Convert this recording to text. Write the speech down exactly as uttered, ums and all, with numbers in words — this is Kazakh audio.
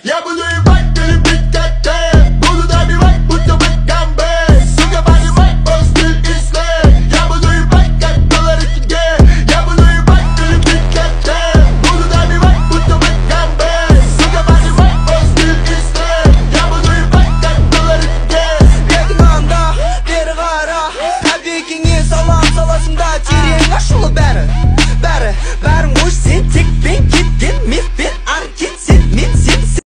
Я буду ебать, ты любить как ты. Буду добивать, будто бы камбэк. Сука, понимай, мой стиль и слэк. Я буду ебать, как доллар и тенге. Я буду ебать, ты любить как ты. Буду добивать, будто бы камбэк. Сука, понимай, мой стиль и слэк. Я буду ебать, как доллар и тенге. Ветіңанда, бері қара. Әбекеңе салам саласында терең ашылы бәрі. Бәрі, бәрін қойшы